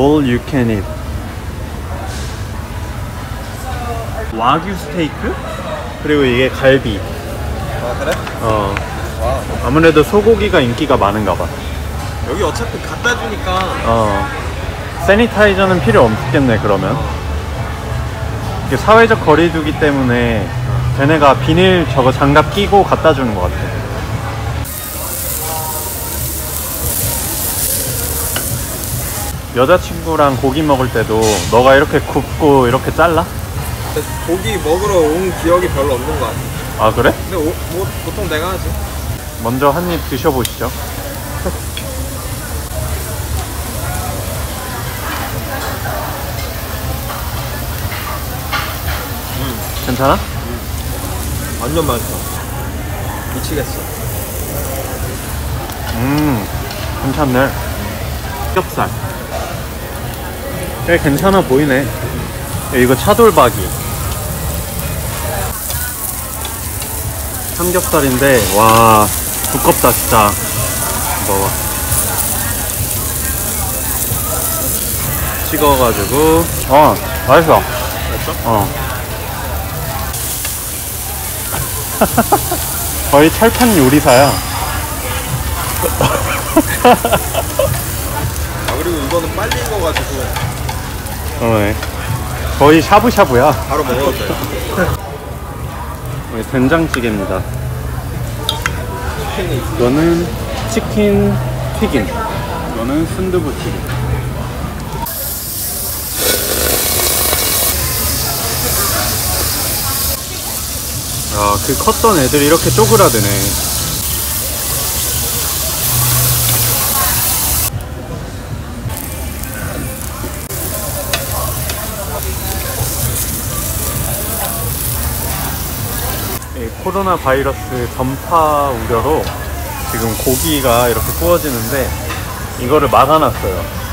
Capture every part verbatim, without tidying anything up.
All you can eat. 와규 스테이크? 그리고 이게 갈비. 아 그래? 어. 와. 아무래도 소고기가 인기가 많은가 봐. 여기 어차피 갖다 주니까. 어. 세니타이저는 필요 없겠네 그러면. 이게 사회적 거리두기 때문에 걔네가 비닐 저거 장갑 끼고 갖다 주는 것 같아. 여자친구랑 고기 먹을 때도 너가 이렇게 굽고 이렇게 잘라? 고기 먹으러 온 기억이 별로 없는 것 같아. 아 그래? 근데 오, 뭐, 보통 내가 하지. 먼저 한 입 드셔보시죠. 음. 괜찮아? 음. 완전 맛있어. 미치겠어. 음 괜찮네. 삼겹살 꽤 괜찮아 보이네. 이거 차돌박이 삼겹살인데 와 두껍다 진짜. 먹어. 찍어가지고 어 맛있어. 맛있어? 어. 거의 철판 요리사야. 아 그리고 이거는 빨리 익어가지고 어, 거의 샤브샤브야. 바로 먹어도 돼. 된장찌개입니다. 이거는 치킨 튀김. 이거는 순두부 튀김. 아, 그 컸던 애들이 이렇게 쪼그라드네. 코로나 바이러스 전파 우려로 지금 고기가 이렇게 구워지는데 이거를 막아놨어요.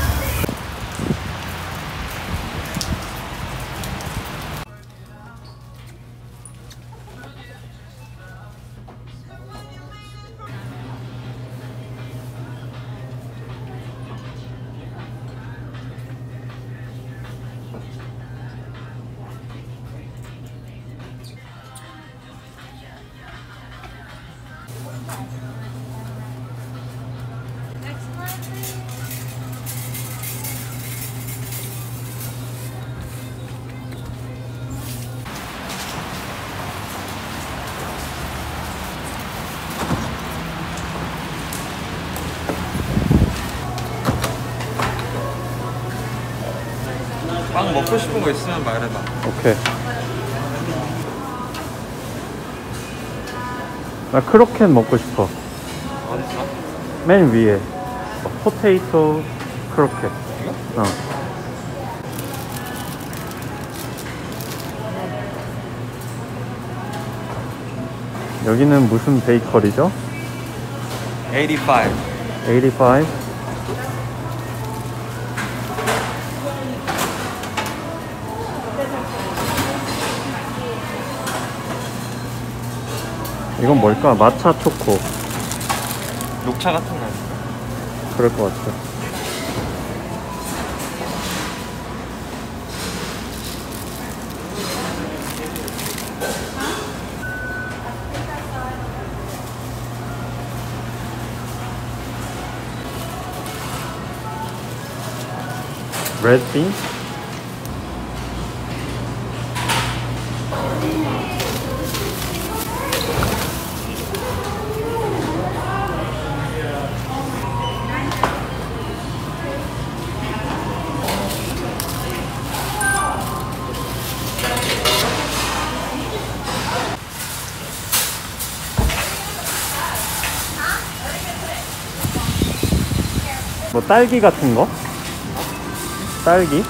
빵 먹고 싶은 거 있으면 말해봐. 오케이. 나 크로켓 먹고 싶어. 어딨어? 맨 위에 포테이토 크로켓. 이거? 어. 여기는 무슨 베이커리죠? 에이티파이브. 팔십오. 이건 뭘까? 마차 초코. 녹차 같은 거. 그럴 것 같아. Red bean? 뭐 딸기 같은 거? 딸기?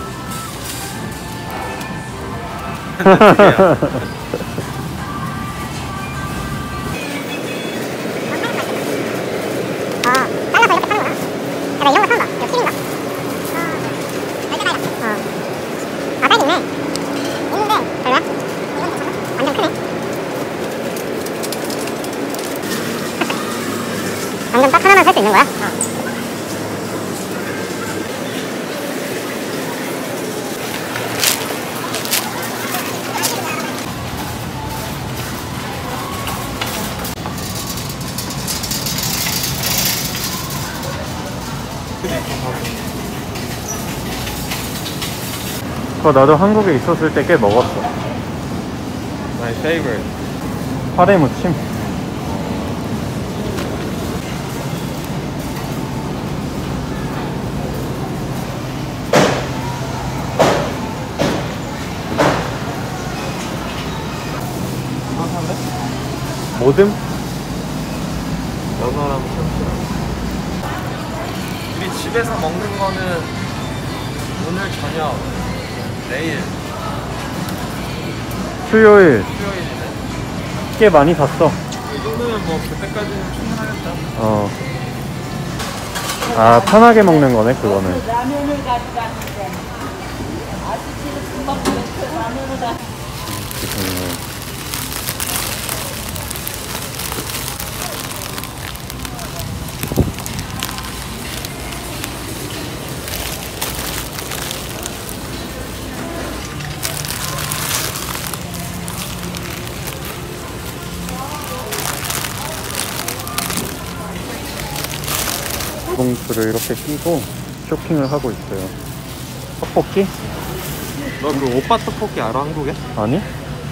방금 딱 하나만 살 수 있는 거야? 어. 그거 나도 한국에 있었을 때 꽤 먹었어. My favorite. 카레 무침. 이거 살래? 모듬? 연어랑 셔츠랑. 우리 집에서 먹는 거는 오늘 저녁, 내일, 수요일. 수요일이네. 꽤 많이 샀어. 이 정도면 뭐 그때까지는 충분하겠다. 어. 아, 편하게 먹는 거네, 그거는. 라면을 가져갔는데 아저씨는 금방 그렇게 라면을 가. 음. 봉투를 이렇게 끼고 쇼핑을 하고 있어요. 떡볶이? 너 그 오빠 떡볶이 알아, 한국에? 아니?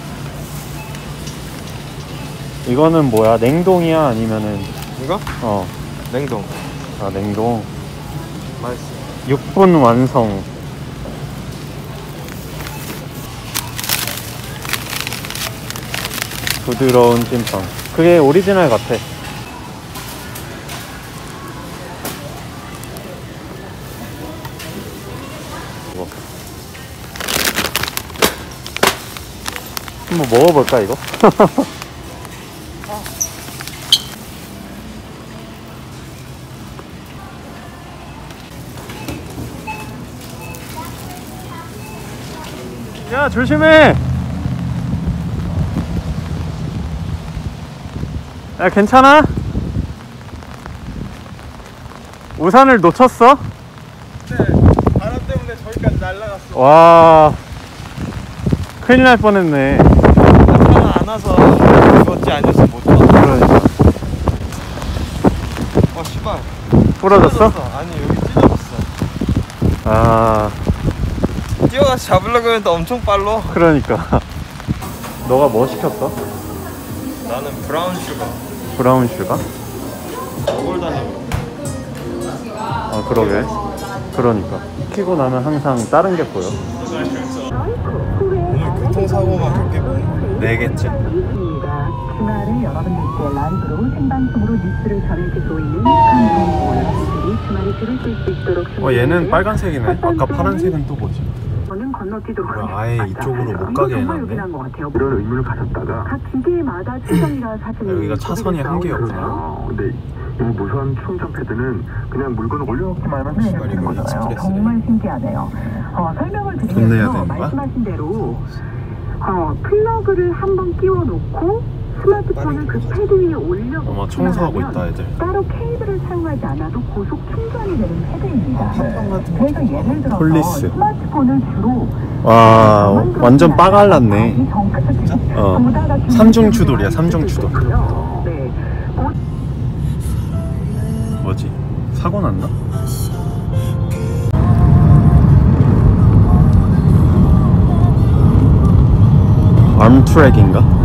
이거는 뭐야? 냉동이야? 아니면은 이거? 어, 냉동. 아 냉동. 맛있어. 육 분 완성. 부드러운 찐빵. 그게 오리지널 같아. 이거. 한번 먹어볼까 이거? 야 조심해. 야 괜찮아? 우산을 놓쳤어? 네, 바람 때문에 저기까지 날아갔어. 와 큰일 날 뻔했네. 차가 안 와서 입었지 아니었어 못 타. 그러니까 어, 씨발. 부러졌어? 찢어졌어. 아니, 여기 찢어졌어. 아 뛰어가서 잡으려고 했는데 엄청 빨라. 그러니까 너가 뭐 시켰어? 나는 브라운 슈가. 브라운 슈가? 먹을 다니고. 아 그러게. 그러니까 시키고 나면 항상 다른 게 보여. 오늘 교통사고만 몇 개 보는 네 개째. 주말에 여러분들께 라이브로 생방송으로 뉴스를 전해주고 있는 방송을 주말에 들으실 수 있도록 어 얘는 빨간색이네. 아까 파란색은 또 뭐지? 저는 건너뛰도록 뭐야, 아예 이쪽으로 못 가게 해놨네. 이런 의문을 가졌다가 각 기계마다 충전이라 사진이 여기가 차선이 한 개였구나. 어, 근데 이 무선 충전 패드는 그냥 물건을 올려놓기만 하면 이거 되는 거잖아요. 익스프레스네. 정말 신기하네요. 어, 설명을 돈 내야 드리면서 되는 거야? 말씀하신 대로 어, 플러그를 한번 끼워놓고 스마트폰을 그 패드 위에 올려 어머 청소하고 있다 애들. 따로 케이블을 사용하지 않아도 고속 충전이 되는 패드입니다. 아, 팝빵 같은 거 그래서 예를 들어서 폴리스. 스마트폰을 주로 와 완전 빠갈랐네. 진짜? 어 삼중 추돌이야 삼중 추돌. 네. 뭐지? 사고 났나? 암트랙인가?